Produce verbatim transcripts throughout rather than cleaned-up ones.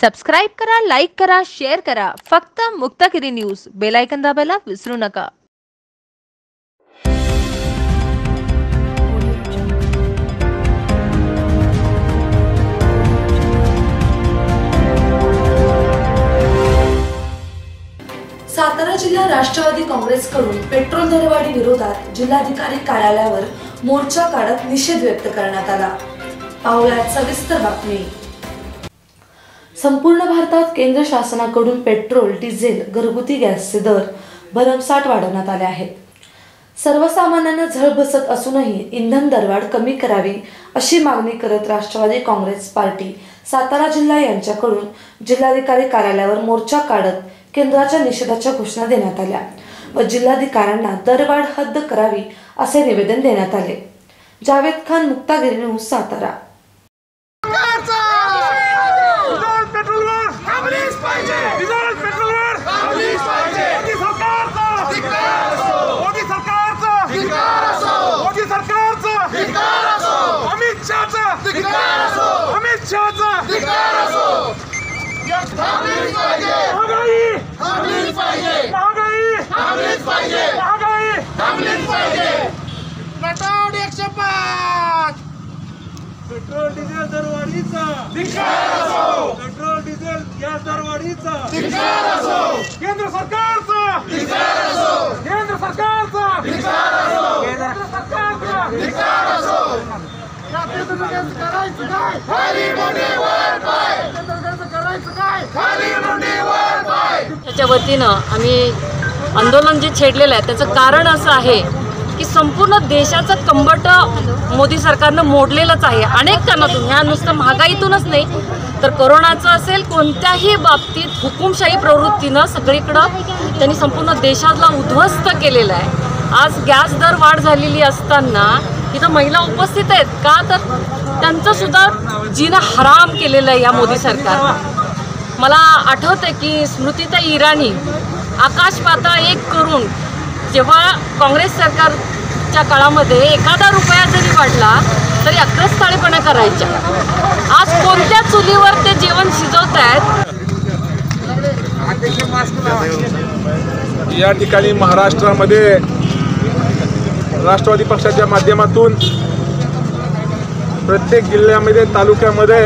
Subscribe करा, like करा, share करा. फक्त मुक्तागिरी न्यूज. बेल आयकॉन दाबायला विसरू नका. सातारा जिल्हा राष्ट्रवादी काँग्रेसकडून पेट्रोल दरवाढी विरोधात जिल्हाधिकारी कार्यालयावर मोर्चा काढत निषेध व्यक्त करण्यात आला. पाहुयात सविस्तर बातमी. संपूर्ण भारतात केंद्र शासनाकडून पेट्रोल, डिझेल, घरगुती गॅसचे दर भरमसाठ वाढवण्यात आले आहेत. सर्वसामान्यांना झळ बसत असूनही इंधन दरवाढ कमी करावी अशी मागणी करत राष्ट्रवादी काँग्रेस पार्टी सातारा जिल्हा यांच्याकडून जिल्हाधिकारी कार्यालयावर मोर्चा काढत केंद्राच्या निषेधाच्या घोषणा देण्यात आल्या व जिल्हाधिकाऱ्यांना दरवाढ हद्द करावी असे निवेदन देण्यात आले. Javed Khan, Muktagiri news, Satara. Petrol diesel दरवाढीचा धिक्कार असो. पेट्रोल डिझेल गॅस दरवाढीचा धिक्कार असो. केंद्र सरकारचा धिक्कार असो. केंद्र सरकारचा धिक्कार असो. केंद्र सरकारचा धिक्कार असो. करायचं काय? खाली मुंडी वर पाय. करायचं काय? खाली मुंडी वर पाय. त्याच्या वतीनं आम्ही आंदोलन जे छेडलेलं आहे त्याचं कारण असं आहे की संपूर्ण देशाचं कंबट मोदी सरकारनं मोडलेलंच आहे अनेक कारणातून. ह्या नुसतं महागाईतूनच नाही तर कोरोनाचं असेल, कोणत्याही बाबतीत हुकुमशाही प्रवृत्तीनं सगळीकडं त्यांनी संपूर्ण देशाला उद्ध्वस्त केलेलं आहे. आज गॅस दर वाढ झालेली असताना इथं महिला उपस्थित आहेत का, तर त्यांचं सुद्धा जीणं हराम केलेलं आहे या मोदी सरकारनं. मला आठवतं की स्मृतिताई इराणी आकाश पाताळ एक करून जेव्हा काँग्रेस सरकारच्या काळामध्ये एखादा रुपया जरी वाढला तरी अक्रस्ताळेपणा करायच्या. आज कोणत्या चुलीवर ते जेवण शिजवत आहेत. या ठिकाणी महाराष्ट्रामध्ये राष्ट्रवादी पक्षाच्या माध्यमातून प्रत्येक जिल्ह्यामध्ये, तालुक्यामध्ये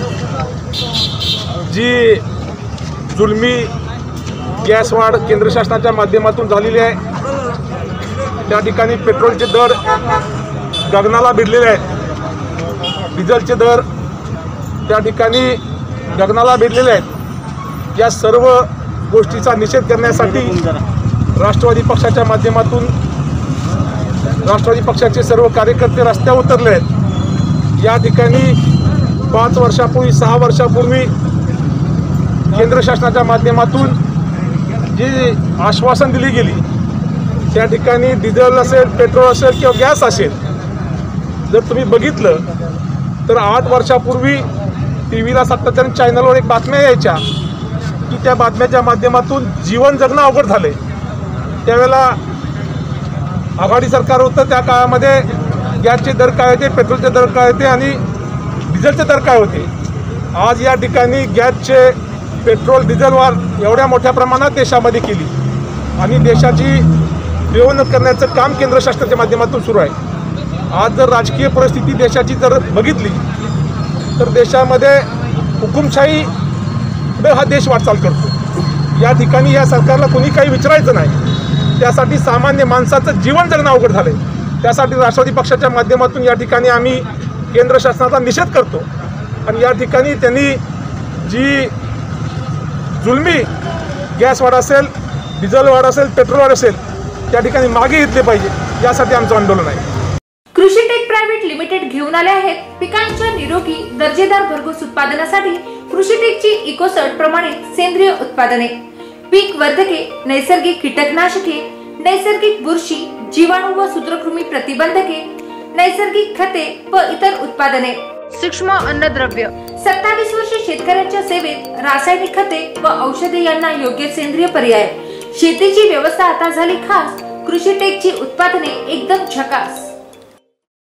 जी जुलमी गॅस वाढ केंद्र शासनाच्या माध्यमातून झालेली आहे, त्या ठिकाणी पेट्रोलचे दर गगनाला भिडलेले आहेत. डिझेलचे दर त्या ठिकाणी गगनाला भिडलेले आहेत. या सर्व गोष्टीचा निषेध करण्यासाठी राष्ट्रवादी पक्षाच्या माध्यमातून राष्ट्रवादी पक्षाचे सर्व कार्यकर्ते रस्त्यावर उतरले आहेत. या ठिकाणी पाच वर्षापूर्वी सहा वर्षापूर्वी केंद्र शासनाच्या माध्यमातून जी आश्वासन दिली गेली, त्या ठिकाणी डिझेल असेल, पेट्रोल असेल किंवा गॅस असेल, जर तुम्ही बघितलं तर आठ वर्षापूर्वी टी व्हीला सातत्याने चॅनलवर एक बातम्या यायच्या की त्या बातम्याच्या माध्यमातून जीवन जगणं अवघड झाले. त्यावेळेला आघाडी सरकार होतं, त्या काळामध्ये गॅसचे दर काय होते, पेट्रोलचे दर काय होते आणि डिझेलचे दर काय होते. आज या ठिकाणी गॅसचे, पेट्रोल, डिझेल वाढ एवढ्या मोठ्या प्रमाणात देशामध्ये केली आणि देशाची पिळवणूक करण्याचं काम केंद्र शासनाच्या माध्यमातून सुरू आहे. आज जर राजकीय परिस्थिती देशाची जर बघितली तर देशामध्ये हुकुमशाही हा देश वाटचाल करतो. या ठिकाणी या सरकारला कोणी काही विचारायचं नाही. त्यासाठी सामान्य माणसाचं जीवन जगणं अवघड झालं आहे. त्यासाठी राष्ट्रवादी पक्षाच्या माध्यमातून या ठिकाणी आम्ही केंद्र शासनाचा निषेध करतो आणि या ठिकाणी त्यांनी जी जुलमी गॅस वाढ असेल, डिझेल वाढ असेल, पेट्रोल वाढ असेल, त्या ठिकाणी मागे घेतले पाहिजे. यासाठी आमचं आंदोलन आहे. कृषी टेक प्रायव्हेट लिमिटेड घेऊन आले आहेत पिकांच्या निरोगी दर्जेदार भरघोस उत्पादनासाठी कृषी टेकची इकोसर्ट प्रमाणित सेंद्रिय उत्पादने, पीक वर्धके, नैसर्गिक कीटकनाशके, नैसर्गिक बुरशी, जीवाणू व सूत्रकृमी प्रतिबंधके, नैसर्गिक खते व इतर उत्पादने, सूक्ष्म अन्नद्रव्य. सत्तावीस वर्ष शेतकऱ्यांच्या सेवेत रासायनिक खते व औषधे यांना योग्य सेंद्रिय पर्याय. शेतीची व्यवस्था आता झाली खास. कृषी टेकची उत्पादने एकदम झकास.